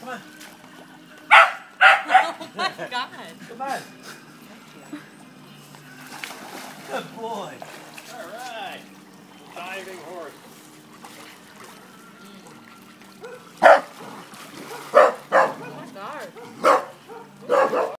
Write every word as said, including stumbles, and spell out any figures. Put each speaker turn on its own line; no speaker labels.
Come on.
Oh my God.
Come on. Good boy.
All right. Diving horse.